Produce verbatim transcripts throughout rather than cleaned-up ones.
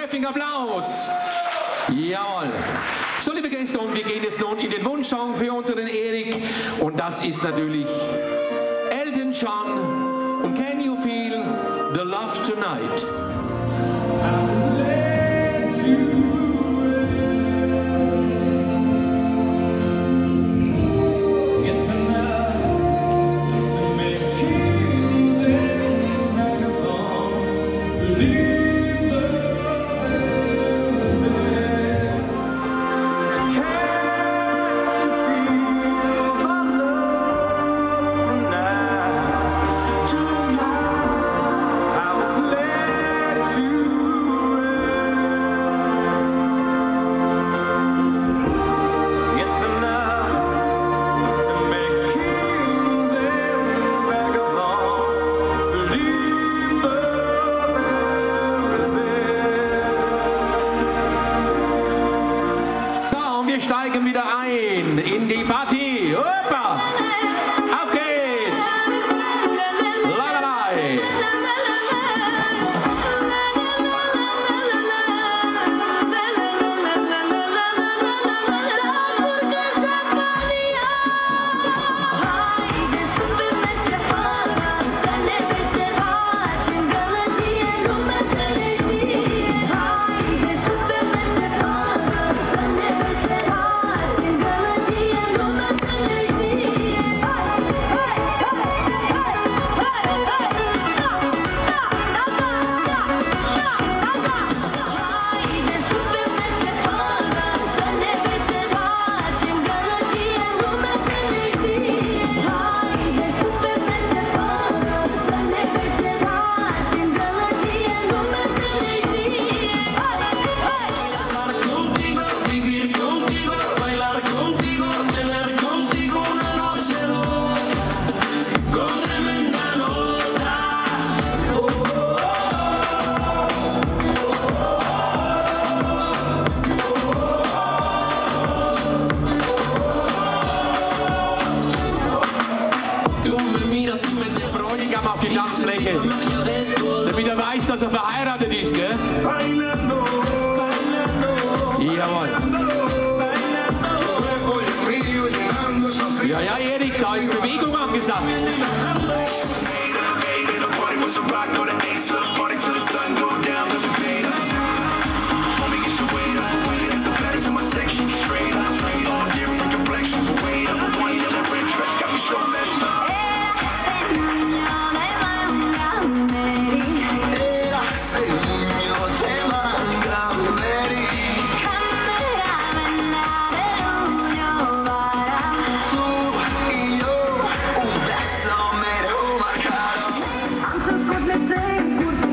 kräftigen Applaus. Jawohl. So, liebe Gäste, und wir gehen jetzt nun in den Wunschsong für unseren Erik. Und das ist natürlich Elton John und Can You Feel the Love Tonight? Wir steigen wieder ein in die Party. Opa! Auf geht's! Lalalai! Auf die Tanzfläche, damit er weiß, dass er verheiratet ist, gell? Jawohl. Ja, ja, Erik, da ist Bewegung angesagt. Good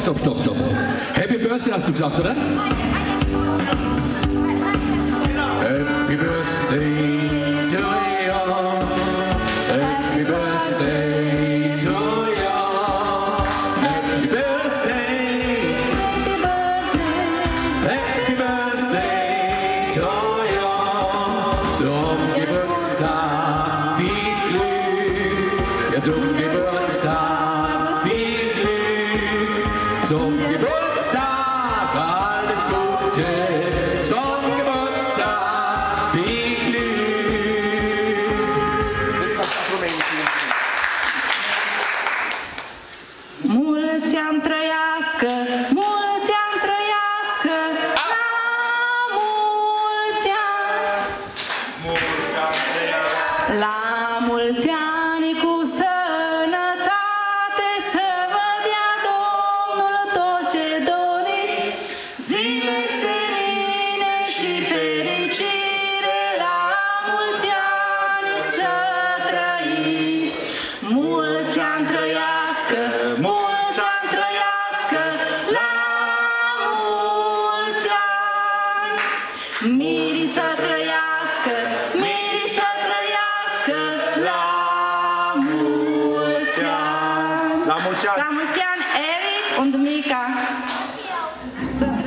stopp, stopp, stopp. Happy Birthday hast du gesagt, oder? Happy Birthday to you. Happy Birthday to you. Happy Birthday. Happy Birthday to you. Zum Geburtstag viel Glück. Ja, zum Geburtstag viel Glück. Zum Geburtstag alles Gute. Zum Geburtstag viel Glück. Mulți ani trăiască, mulți ani trăiască, la mulți ani. Mulți ani trăiască. La mulți ani cu sănătate, să vă dea Domnul tot ce doriți, zile serene și fericire, la mulți ani să trăiți. Mulți ani trăiască, mulți ani trăiască, la mulți ani. Miri să trăiască, Miri să trăiască, la mulți ani. La mulți ani. La mulți ani, Eric und Mika. Să-